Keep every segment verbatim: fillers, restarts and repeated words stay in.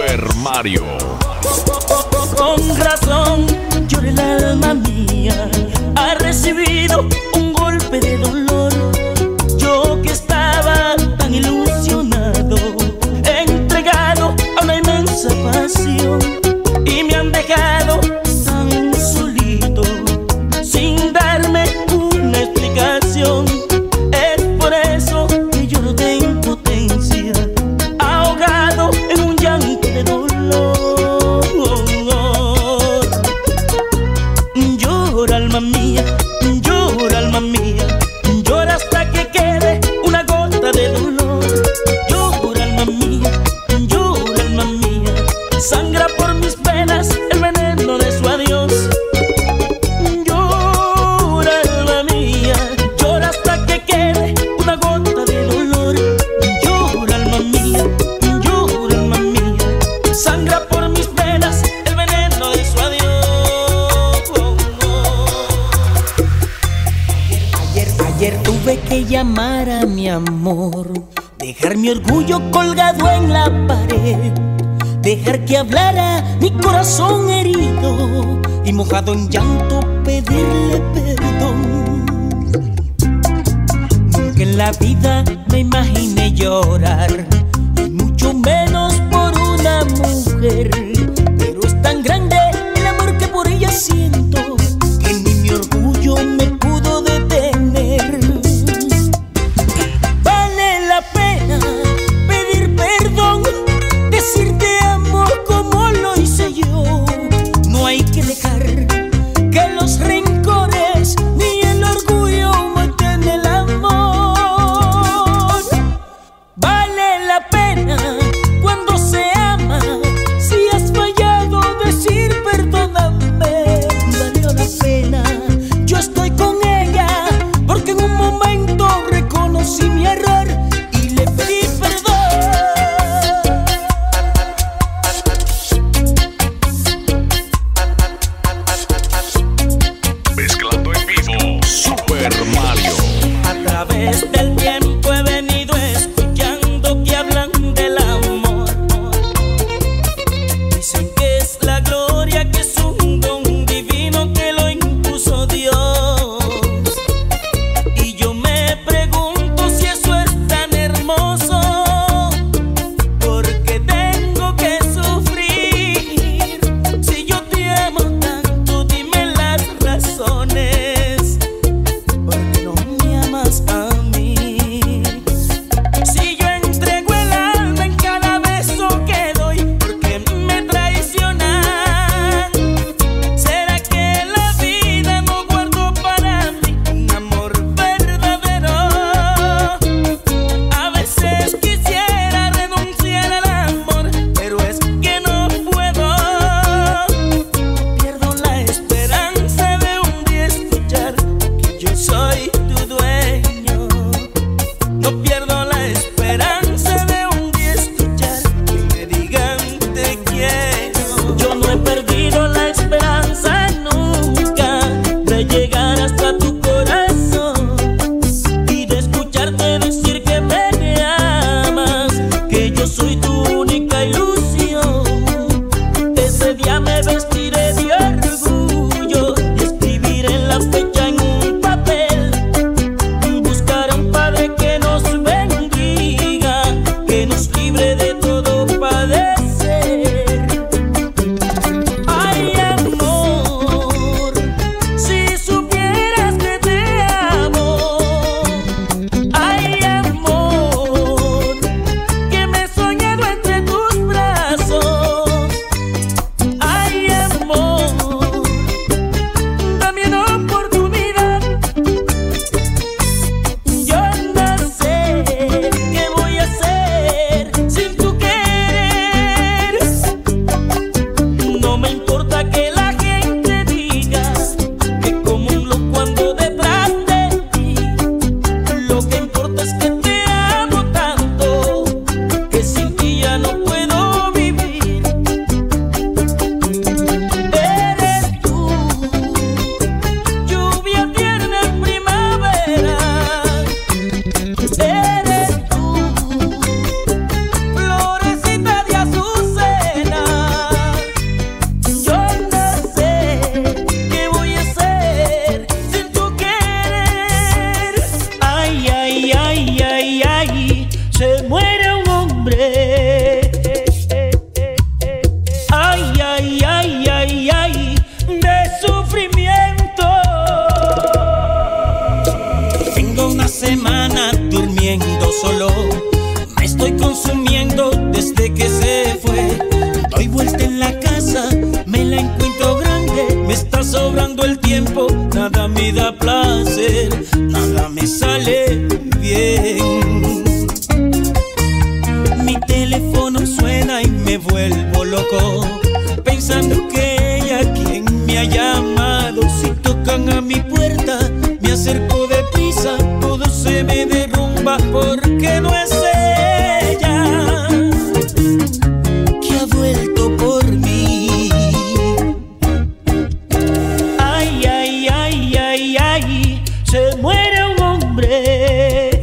Super Mario. Con razón llora el alma mía, ha recibido un golpe de dolor. Yo que estaba tan ilusionado, entregado a una inmensa pasión, y me han dejado tan solito, sin darme una explicación. Es por eso que lloro de impotencia, ahogado en un llanto de dolor. Llora alma mía, llora alma mía, llora hasta que quede una gota de dolor. Llora alma mía, llora alma mía, sangra por mis venas el veneno de su adiós. Llora alma mía, llora hasta que quede una gota de dolor. Llora alma mía, llora alma mía, sangra por mis venas el veneno de su adiós. Ayer, ayer tuve que llamar a mi amor, dejar mi orgullo colgado en la pared, dejar que hablara mi corazón herido y mojado en llanto pedirle perdón. Nunca en la vida me imaginé llorar, y mucho menos por una mujer, pero es tan grande el amor que por ella siento que ni mi orgullo me pudo detener. Vale la pena pedir perdón, decir te amo como lo hice yo. No hay que dejar que los rencores ni el orgullo maten el amor. Vale la pena cuando se ama, si has fallado decir perdóname. Valió la pena, yo estoy con ella, porque en un momento reconocí mi error y le pedí perdón. Mezclando en vivo Super Mario. A través del tiempo he venido escuchando que hablan del amor. Dicen que es la gloria, que es un don divino que lo impuso Dios. Y yo me pregunto si eso es tan hermoso, porque tengo que sufrir. Si yo te amo tanto, dime las razones, porque no me amas a mí. Si yo entrego el alma en cada beso que doy, porque me traicionan. ¿Será que la vida no guardó para mí un amor verdadero? A veces quisiera renunciar al amor, pero es que no puedo. Pierdo la esperanza de un día escuchar que yo soy tu dueño. No pierdo la esperanza de un día escuchar que me digan te quiero. Yo no he perdido la esperanza nunca de llegar hasta tu corazón y de escucharte decir que me amas, que yo soy tu única ilusión. Ese día me vestiré de orgullo y escribiré la fecha en un papel. Buscaré un padre que nos bendiga durmiendo solo. Me estoy consumiendo desde que se fue. Doy vuelta en la casa, me la encuentro grande. Me está sobrando el tiempo, nada me da placer, nada me sale bien. Mi teléfono suena y me vuelvo loco, pensando que ella quien me ha llamado. Si tocan a mi puerta, me acerco deprisa, todo se me derrumba porque no es ella que ha vuelto por mí. Ay, ay, ay, ay, ay, se muere un hombre.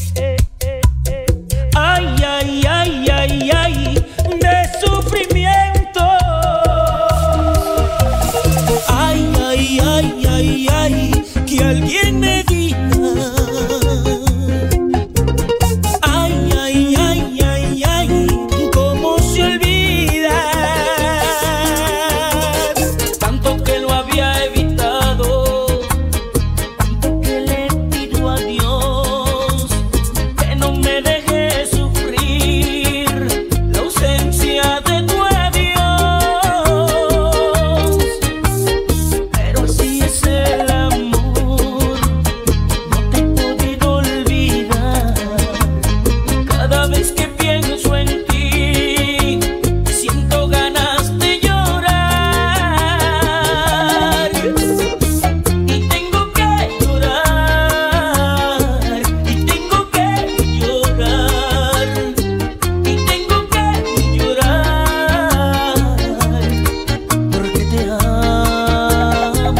Ay, ay, ay, ay, ay, de sufrimiento. Ay, ay, ay, ay, ay, que alguien me diga. Ay, ay, ay, ay, ay, cómo se olvida. Tanto que lo había evitado, tanto que le pido a Dios que no me deje sufrir la ausencia de tu adiós. Pero así es el amor, no te he podido olvidar. Cada vez que pienso en ti, siento ganas de llorar. Y tengo que llorar, y tengo que llorar, y tengo que llorar, porque te amo.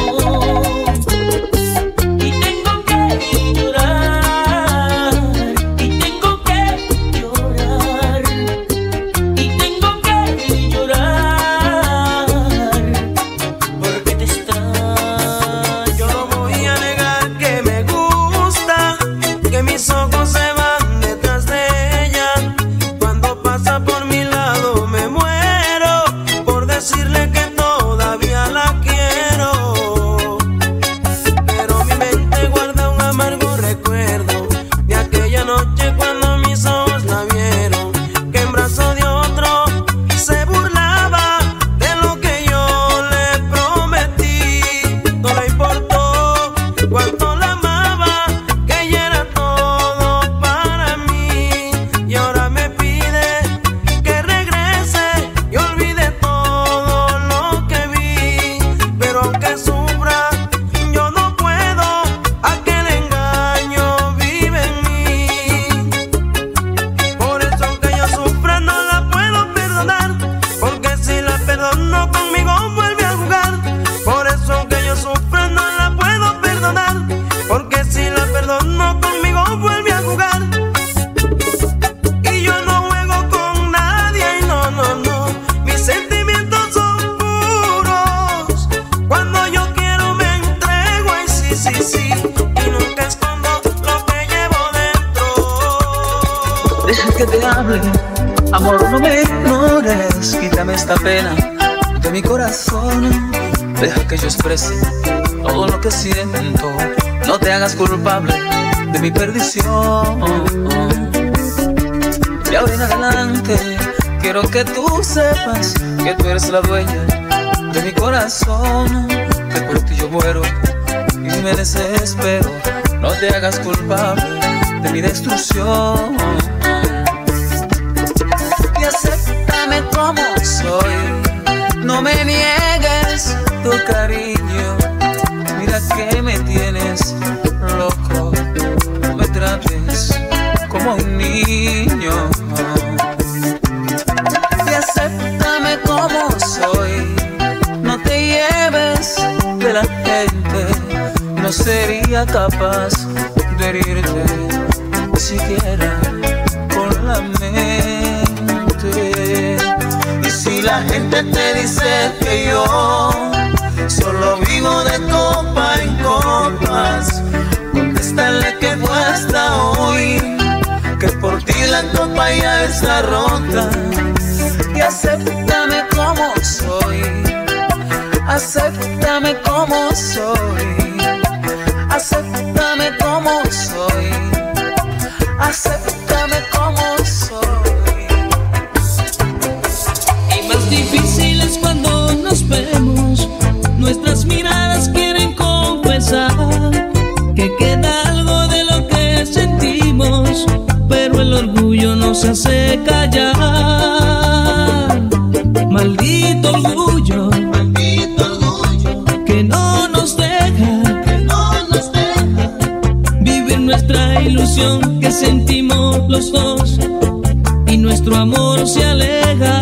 Y tengo que llorar, y tengo que llorar, y tengo que llorar, porque te extraño. Yo no voy a negar que me gusta, que mis ojos se van detrás de ella. Cuando pasa por mi lado me muero por decirle que todavía la quiero. Pero mi mente guarda un amargo recuerdo de aquella noche cuando mis ojos la vieron, que en brazo de otro se burlaba de lo que yo le prometí. No le importó cuánto la amaba, que ella era todo para mí. Y ahora me pide que regrese y olvide todo lo que vi. Pero aunque sufra, yo no puedo, aquel engaño vive en mí. Por eso aunque yo sufra no la puedo perdonar, porque si la perdono conmigo vuelve a jugar. Por eso aunque yo sufra no la puedo perdonar, porque si la perdono conmigo vuelve a jugar. Y yo no juego con nadie, y no, no, no, mis sentimientos son puros. Cuando yo quiero me entrego, y sí, sí, sí, y nunca escondo lo que llevo dentro. Deja que te hable, amor, no me ignores. Quítame esta pena de mi corazón. Deja que yo exprese todo lo que siento. No te hagas culpable de mi perdición. Y ahora en adelante quiero que tú sepas que tú eres la dueña de mi corazón, que por ti yo muero y me desespero. No te hagas culpable de mi destrucción. Y acéptame como soy, no me niegues tu cariño. Mira que me tienes loco, no me trates como un niño. Y acéptame como soy, no te lleves de la gente. No sería capaz de herirte siquiera con la mente. Y si la gente te dice que yo solo vivo de copa en copas, contéstale que fue hasta hoy, que por ti la copa ya está rota. Y acéptame como soy, acéptame como soy, acéptame como soy, acéptame como soy. Y más difícil es cuando nos vemos, nuestras miradas quieren confesar que queda algo de lo que sentimos, pero el orgullo nos hace callar. Maldito orgullo, Maldito orgullo que no nos deja, que no nos deja vivir nuestra ilusión que sentimos los dos, y nuestro amor se aleja.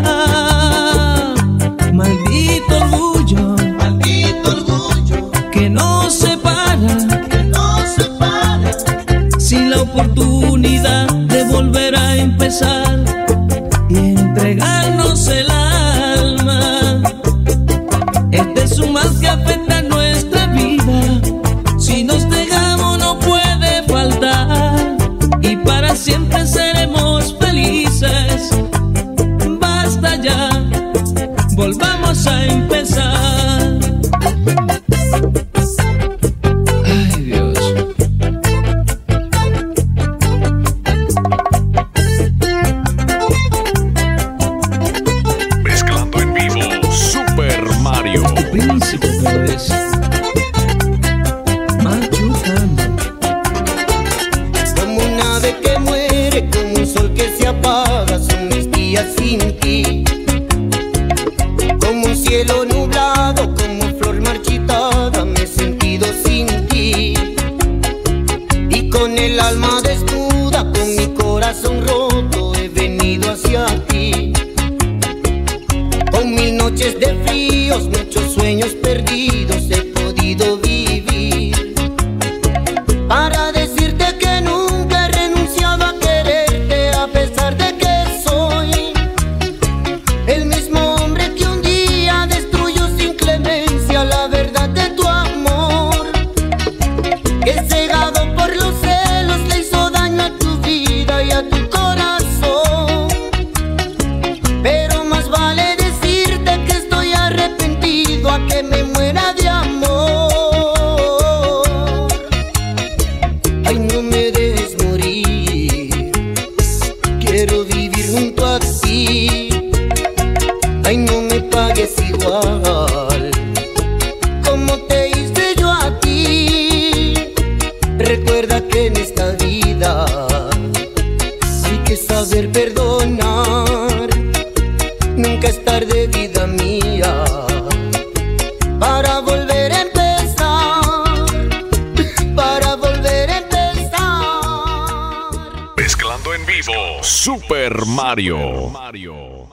Maldito orgullo, maldito orgullo que nos separa, que nos separa sin la oportunidad de volver a empezar y entregarnos el alma. Este es un mal que afecta nuestra vida, si nos dejamos no puede faltar, y para siempre seremos felices. Basta ya, volvamos a empezar. Ay, Dios. Mezclando en vivo Super Mario. Príncipe Flores, machucando. Como un ave que muere, como un sol que se apaga, son mis días sin ti. Como un cielo nublado, como flor marchitada, me he sentido sin ti. Y con el alma desnuda, con mi corazón roto, he venido hacia ti. Con mil noches de fríos, muchos sueños perdidos, he podido vivir para decirte que nunca he renunciado a quererte, a pesar de que soy el mismo hombre que un día destruyó sin clemencia la verdad de tu amor, que cegado por los celos le hizo daño a tu vida y a tu corazón. Pero más vale decirte que estoy arrepentido a que me muera de amor. Ay, no me dejes morir, quiero vivir junto a ti. Ay, no me pagues igual como te hice yo a ti. Recuerda que en esta vida hay que saber perdonar. Nunca es tarde, vida mía, para volver a empezar, para volver a empezar. Mezclando en vivo Super Mario. Mario.